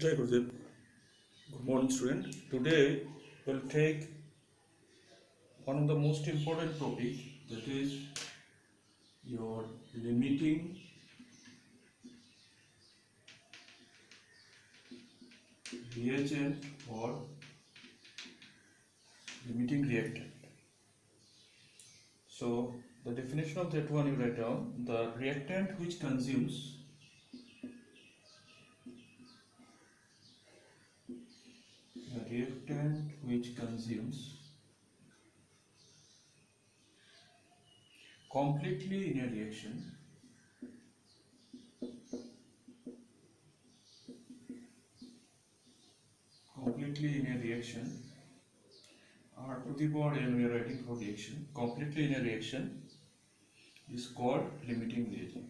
Jai Gurudev. Good morning, student. Today we'll take one of the most important topic, that is your limiting reagent or limiting reactant. So the definition of that one you write down: the reactant which consumes completely in a reaction R to the power n, we are writing for reaction, completely in a reaction is called limiting reagent.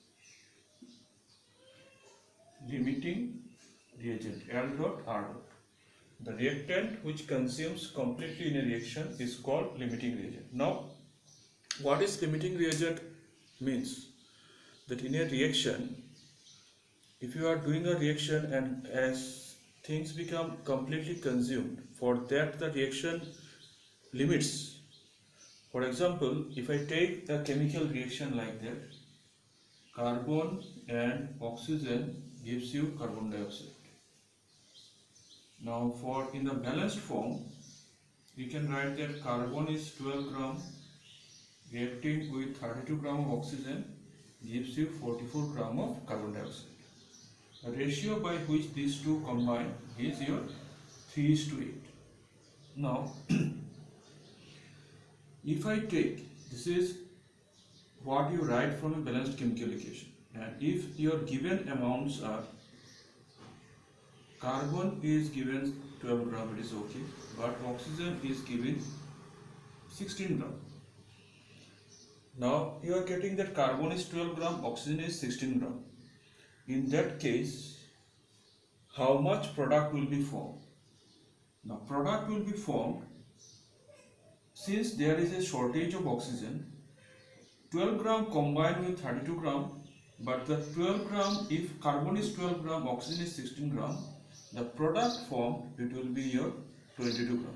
Limiting reagent, L dot R dot. The reactant which consumes completely in a reaction is called limiting reagent. Now, what is limiting reagent means? That in a reaction, if you are doing a reaction and as things become completely consumed, for that the reaction limits. For example, if I take a chemical reaction like that, carbon and oxygen gives you carbon dioxide. Now for in the balanced form, you can write that carbon is 12 gram reacting with 32 gram of oxygen gives you 44 gram of carbon dioxide. The ratio by which these two combine is your 3:8. Now if I take, this is what you write from a balanced chemical equation, and if your given amounts are, carbon is given 12 gram, it is okay, but oxygen is given 16 gram. Now you are getting that carbon is 12 gram, oxygen is 16 gram. In that case, how much product will be formed? Now product will be formed, since there is a shortage of oxygen, 12 gram combined with 32 gram, but the 12 gram, if carbon is 12 gram, oxygen is 16 gram, the product formed, it will be your 22 gram.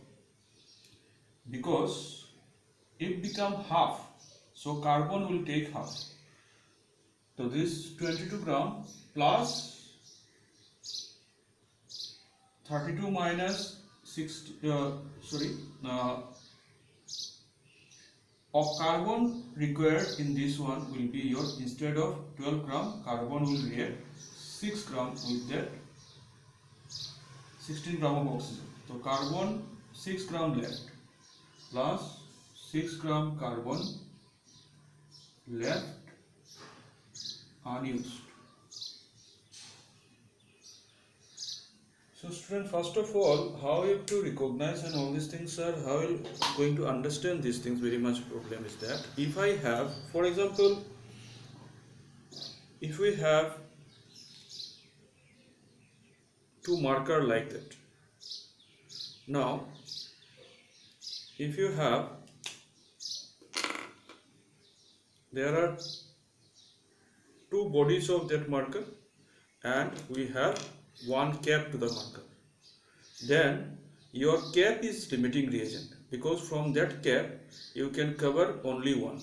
Because it become half, so carbon will take half. So this 22 gram plus 32 minus 60, of carbon required in this one will be your, instead of 12 gram, carbon will react 6 gram with that 16 gram of oxygen. So carbon 6 gram left plus 6 gram carbon left unused. So student, first of all, how you have to recognize and all these things are, how you are going to understand these things, very much problem is that, if I have, for example, if we have two marker like that. Now, if you have, there are two bodies of that marker and we have one cap to the marker, then your cap is limiting reagent, because from that cap you can cover only one,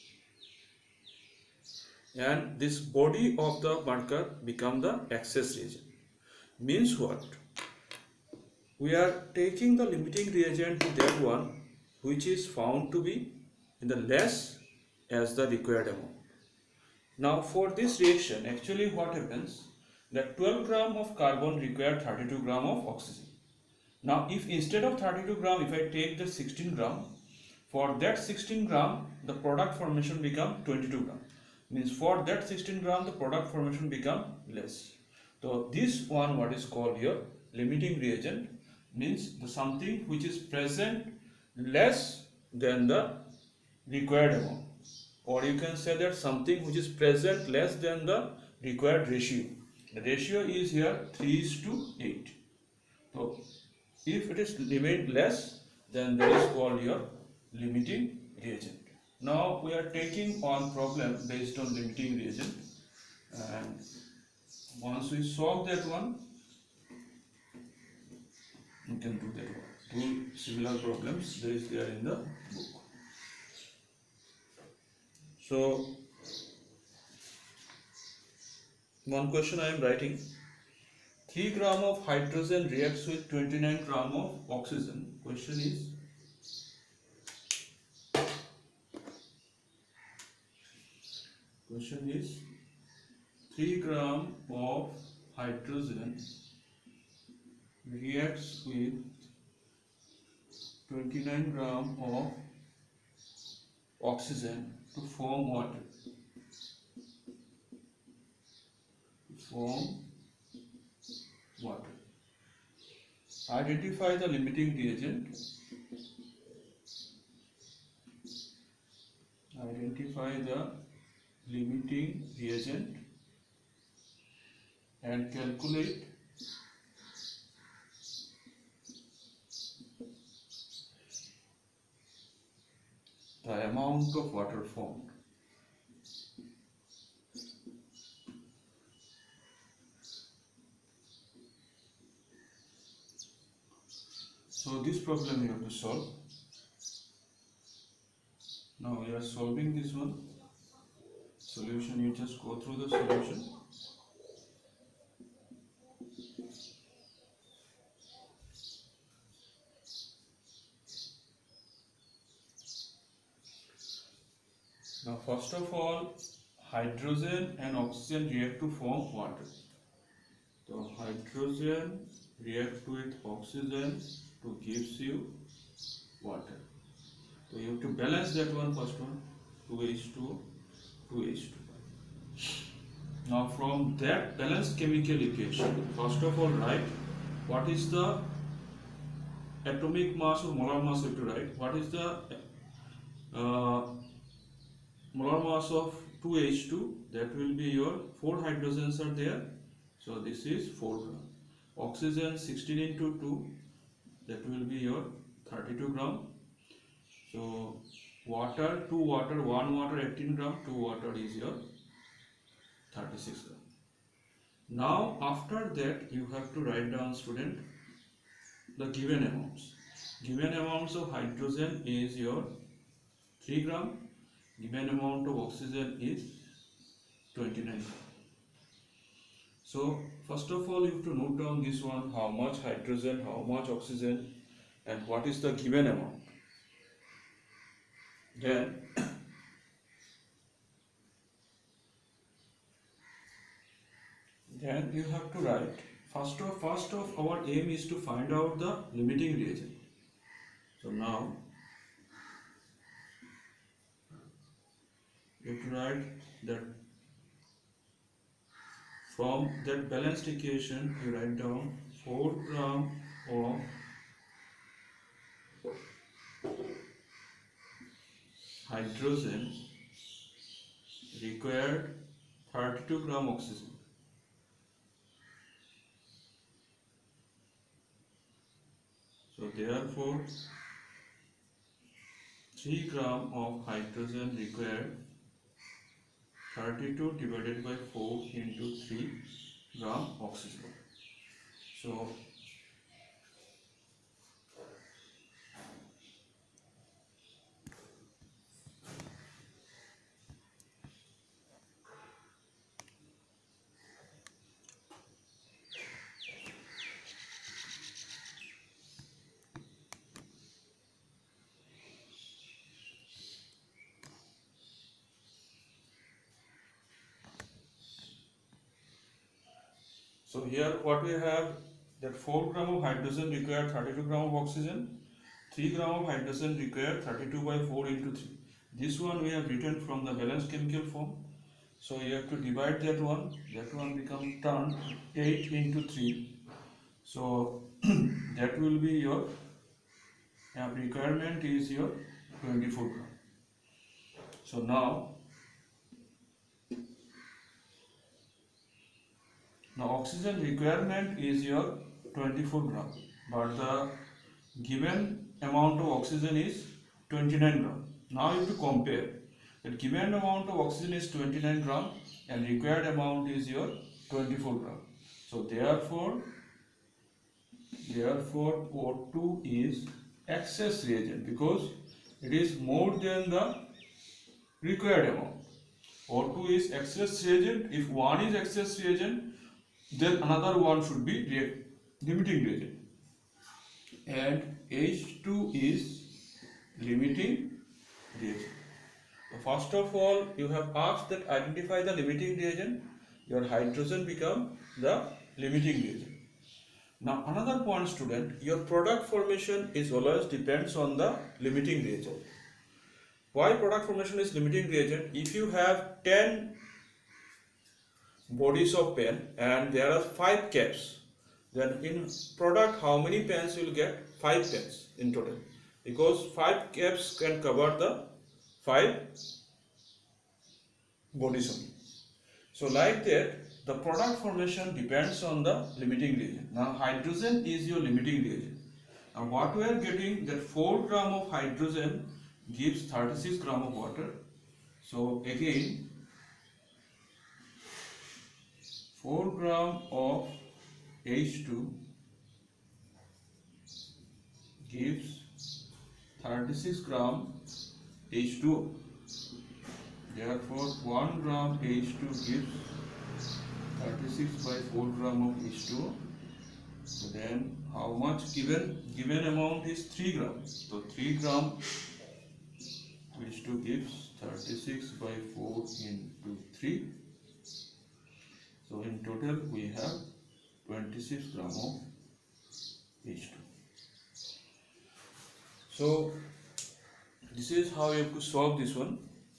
and this body of the marker become the excess reagent. Means what? We are taking the limiting reagent to that one which is found to be in the less as the required amount. Now for this reaction, actually what happens, that 12 gram of carbon require 32 gram of oxygen. Now if instead of 32 gram, if I take the 16 gram, for that 16 gram the product formation become 22 gram. Means for that 16 gram the product formation become less. So this one, what is called here limiting reagent, means the something which is present less than the required amount, or you can say that something which is present less than the required ratio. The ratio is here 3:8. So if it is remained less, then that is called your limiting reagent. Now we are taking on problem based on limiting reagent, and once we solve that one, You can do that one. Two similar problems there is there in the book. So one question I am writing: 3 gram of hydrogen reacts with 29 gram of oxygen. Question is 3 gram of hydrogen reacts with 29 gram of oxygen to form water. Identify the limiting reagent. And calculate the amount of water formed. So this problem you have to solve. Now we are solving this one. Solution, you just go through the solution. Now first of all, hydrogen and oxygen react to form water. So hydrogen react with oxygen to gives you water. So you have to balance that one, first one, 2H2, 2H2. Now from that balanced chemical equation, first of all write what is the atomic mass or molar mass. You have to write what is the molar mass of 2H2. That will be your 4 hydrogens are there. So this is 4 gram. Oxygen 16 into 2, that will be your 32 gram. So water, 2 water, 1 water 18 gram, 2 water is your 36 gram. Now after that you have to write down, student, the given amounts. Given amounts of hydrogen is your 3 gram. Given amount of oxygen is 29 gram. So first of all you have to note down this one, how much hydrogen, how much oxygen, and what is the given amount. Then you have to write, first of our aim is to find out the limiting reagent. So now you have to write that from that balanced equation you write down 4 gram of hydrogen required 32 gram oxygen. So therefore 3 gram of hydrogen required 32 divided by 4 into 3 gram oxygen. So here what we have, that 4 gram of hydrogen require 32 gram of oxygen, 3 gram of hydrogen require 32 by 4 into 3. This one we have written from the balanced chemical form. So you have to divide that one becomes turned 8 into 3. So that will be your requirement is your 24 gram. So now oxygen requirement is your 24 gram, but the given amount of oxygen is 29 gram. Now you have to compare. The given amount of oxygen is 29 gram and required amount is your 24 gram. So therefore Therefore, O2 is excess reagent because it is more than the required amount. O2 is excess reagent. If one is excess reagent, then another one should be limiting reagent. And H2 is limiting reagent. So first of all, you have asked that identify the limiting reagent. Your hydrogen become the limiting reagent. Now another point, student, your product formation is always depends on the limiting reagent. Why product formation is limiting reagent? If you have 10 bodies of pen and there are 5 caps, then in product how many pens you will get? 5 pens in total, because 5 caps can cover the 5 bodies only. So like that, the product formation depends on the limiting reagent. Now hydrogen is your limiting reagent. Now what we are getting, that 4 gram of hydrogen gives 36 gram of water. So again 4 gram of H2 gives 36 gram H2O. Therefore 1 gram H2 gives 36 by 4 gram of H2O. So then how much given amount is 3 gram. So 3 gram H2 gives 36 by 4 into 3. So in total we have 26 gram of H2. So this is how you have to solve this one.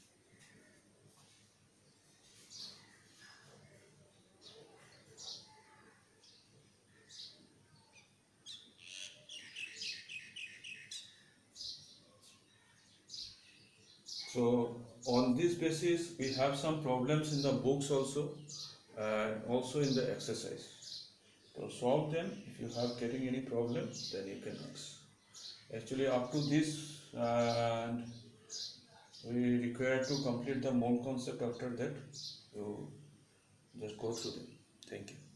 So on this basis we have some problems in the books also and also in the exercise. So solve them. If you have getting any problem, then you can ask. Actually up to this and we require to complete the mole concept. After that you just go through them. Thank you.